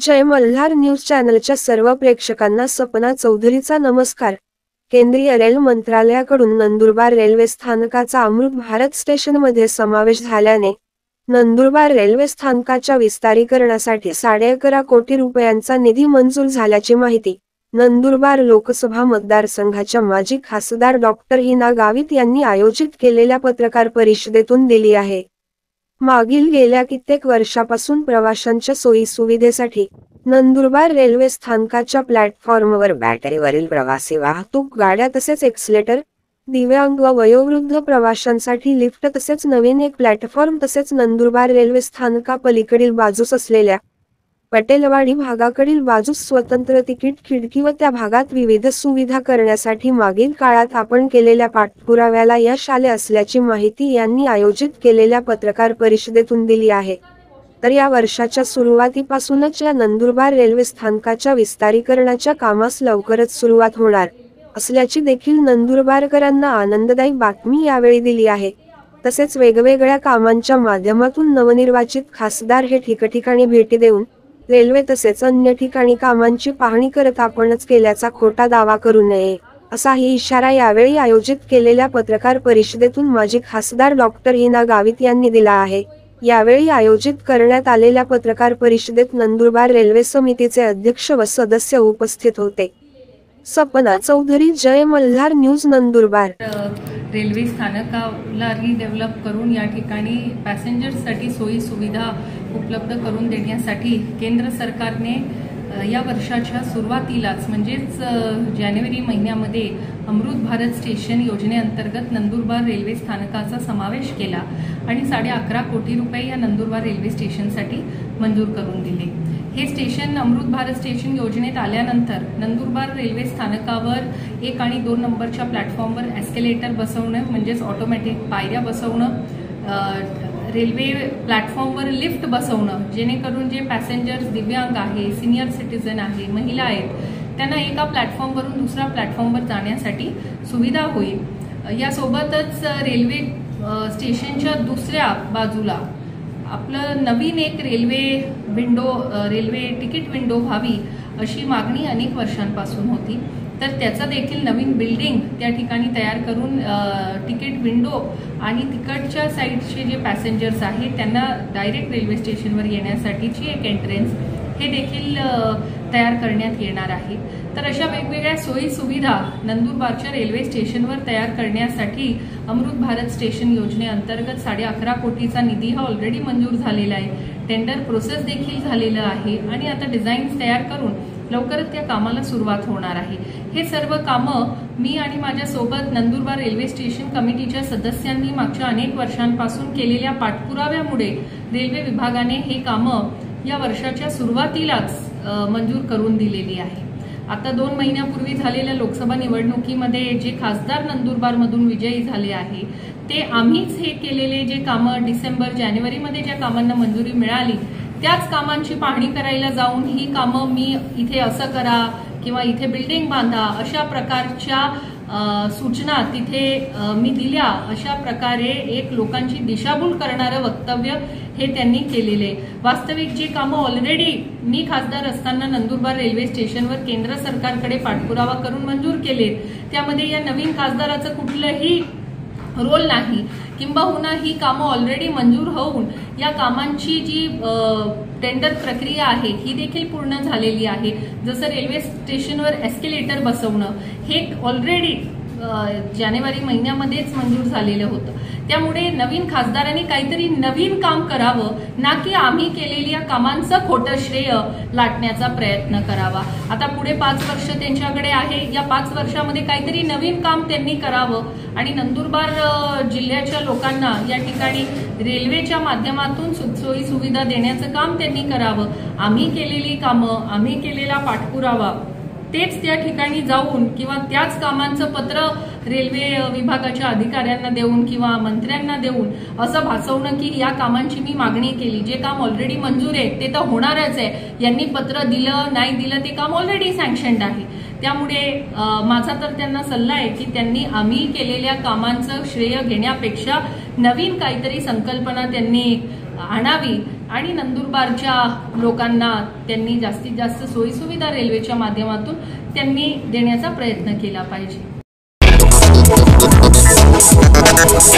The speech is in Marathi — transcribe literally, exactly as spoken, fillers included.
जय मल्हार न्यूज चॅनलच्या सर्व प्रेक्षकांना सपना चौधरीचा नमस्कार। केंद्रीय रेल्वे मंत्रालयाकडून नंदुरबार रेल्वे स्थानकाचा अमृत भारत स्टेशनमध्ये समावेश झाल्याने नंदुरबार रेल्वे स्थानकाच्या विस्तारीकरणासाठी साडे अकरा कोटी रुपयांचा निधी मंजूर झाल्याची माहिती नंदुरबार लोकसभा मतदारसंघाच्या माजी खासदार डॉक्टर हिना गावित यांनी आयोजित केलेल्या पत्रकार परिषदेतून दिली आहे। मागील गेल्या कित्येक वर्षापासून प्रवाशांच्या सोयी सुविधेसाठी नंदुरबार रेल्वे स्थानकाच्या प्लॅटफॉर्मवर बॅटरीवरील प्रवासी वाहतूक गाड्या तसेच एक्सलेटर, दिव्यांग व वयोवृद्ध प्रवाशांसाठी लिफ्ट तसेच नवीन एक प्लॅटफॉर्म तसेच नंदुरबार रेल्वे स्थानकापलीकडील बाजूस असलेल्या पटेलवाडी भागाकडील बाजूस स्वतंत्र तिकीट खिडकी व त्या भागात विविध सुविधा करण्यासाठी मागील काळात आपण केलेल्या पाठपुराव्याला यश आले असल्याची माहिती यांनी आयोजित केलेल्या पत्रकार परिषदेतून दिली आहे। तर या वर्षाच्या सुरुवातीपासूनच या नंदुरबार रेल्वे स्थानकाच्या विस्तारीकरणाच्या कामास लवकरच सुरुवात होणार असल्याची देखील नंदुरबारकरांना आनंददायी बातमी यावेळी दिली आहे। तसेच वेगवेगळ्या कामांच्या माध्यमातून नवनिर्वाचित खासदार हे ठिकठिकाणी भेटी देऊन रेल्वे तसेच अन्य ठिकाणी कामांची पाहणी करत आपणच केल्याचा खोटा दावा करू नये असाही इशारा यावेळी आयोजित केलेल्या पत्रकार परिषदेतून माजी खासदार डॉक्टर हिना गावित यांनी दिला आहे। यावेळी आयोजित करण्यात आलेल्या पत्रकार परिषदेत नंदुरबार रेल्वे समितीचे अध्यक्ष व सदस्य उपस्थित होते। सपना चौधरी, जय मल्हार न्यूज, नंदुरबार। रेल्वे स्थानकाला रिडेव्हलप करून या ठिकाणी पॅसेंजर्ससाठी सोयी सुविधा उपलब्ध करून देण्यासाठी केंद्र सरकारने या वर्षाच्या सुरुवातीलाच म्हणजेच जानेवारी महिन्यामध्ये अमृत भारत स्टेशन योजनेअंतर्गत नंदुरबार रेल्वे स्थानकाचा समावेश केला आणि साडे अकरा कोटी रुपये या नंदुरबार रेल्वे स्टेशनसाठी मंजूर करून दिले। हे स्टेशन अमृत भारत स्टेशन योजनेत आल्यानंतर नंदुरबार रेल्वे स्थानकावर एक आणि दोन नंबरच्या प्लॅटफॉर्मवर एस्केलेटर बसवणं म्हणजेच ऑटोमॅटिक पायऱ्या बसवणं, रेल्वे प्लॅटफॉर्मवर लिफ्ट बसवणं जेणेकरून जे पॅसेंजर्स दिव्यांग आहे, सिनियर सिटीजन आहे, महिला आहेत त्यांना एका प्लॅटफॉर्मवरून दुसऱ्या प्लॅटफॉर्मवर जाण्यासाठी सुविधा होईल। यासोबतच रेल्वे स्टेशनच्या दुसऱ्या बाजूला आपलं नवीन एक railway window railway ticket window व्हावी अशी मागणी अनेक वर्षांपासून होती। तर त्याचा देखील नवीन बिल्डिंग त्या ठिकाणी तयार करून तिकीट विंडो आणि तिकडच्या साईडचे जे पॅसेंजर्स आहेत त्यांना डायरेक्ट रेल्वे स्टेशनवर येण्यासाठीची एक एंट्रन्स हे देखील तयार करण्यात येणार आहे। तर अशा वेगवेगळ्या सोयी सुविधा नंदुरबारच्या रेल्वे स्टेशनवर तयार करण्यासाठी अमृत भारत स्टेशन योजनेअंतर्गत साडे अकरा कोटीचा निधी हा ऑलरेडी मंजूर झालेला आहे। टेंडर प्रोसेस देखील झालेलं आहे आणि आता डिझाईन्स तयार करून लवकरच त्या कामाला सुरुवात होणार आहे। हे सर्व कामं मी आणि माझ्या सोबत नंदुरबार रेल्वे स्टेशन कमिटीच्या सदस्यांनी मागच्या अनेक वर्षांपासून केलेल्या पाठपुराव्यामुळे रेल्वे विभागाने हे कामं या वर्षाच्या सुरुवातीलाच मंजूर करून दिलेली आहे। आता दोन महिन्यापूर्वी झालेल्या लोकसभा निवडणुकीमध्ये जे खासदार नंदुरबारमधून विजयी झाले आहे ते आम्हीच हे केलेले जे कामं डिसेंबर जानेवारीमध्ये ज्या कामांना मंजुरी मिळाली त्याच कामांची पाहणी करायला जाऊन ही कामं मी इथे असं करा किंवा इथे बिल्डिंग बांधा अशा प्रकारच्या सूचना तिथे मी दिल्या, अशा प्रकारे एक लोकांची दिशाभूल करणारं वक्तव्य हे त्यांनी केलेले। वास्तविक जी कामं ऑलरेडी मी खासदार असताना नंदुरबार रेल्वे स्टेशनवर केंद्र सरकारकडे पाठपुरावा करून मंजूर केलेत त्यामध्ये या नवीन खासदाराचं कुठलंही रोल नाही, किंबहुना ही कामं ऑलरेडी मंजूर होऊन या कामांची जी टेंडर प्रक्रिया आहे ही देखील पूर्ण झालेली आहे। जसं रेल्वे स्टेशनवर एस्केलेटर बसवणं हे ऑलरेडी जानेवारी महिन्यामध्येच मंजूर झालेलं होतं। त्यामुळे नवीन खासदारांनी काहीतरी नवीन काम करावं, ना की आम्ही केलेल्या कामांचं खोटं श्रेय लाटण्याचा प्रयत्न करावा। आता पुढे पाच वर्ष त्यांच्याकडे आहे, या पाच वर्षामध्ये काहीतरी नवीन काम त्यांनी करावं आणि नंदुरबार जिल्ह्याच्या लोकांना या ठिकाणी रेल्वेच्या माध्यमातून सोयी सुविधा देण्याचं काम त्यांनी करावं। आम्ही केलेली कामं, आम्ही केलेला पाठपुरावा तेच त्या ठिकाणी जाऊन किंवा त्याच कामांचं पत्र रेल्वे विभागाच्या अधिकाऱ्यांना देऊन किंवा मंत्र्यांना देऊन असं भासवणं की या कामांची मी मागणी केली, जे काम ऑलरेडी मंजूर आहे ते तर होणारच आहे, यांनी पत्र दिलं नाही दिलं ते काम ऑलरेडी सँक्शन्ड आहे। त्यामुळे माझा तर त्यांना सल्ला आहे की त्यांनी आम्ही केलेल्या कामांचं श्रेय घेण्यापेक्षा नवीन काहीतरी संकल्पना त्यांनी आणावी आणि नंदुरबारच्या लोकांना त्यांनी जास्तीत जास्त सोयीसुविधा रेल्वेच्या माध्यमातून त्यांनी देण्याचा प्रयत्न केला पाहिजे.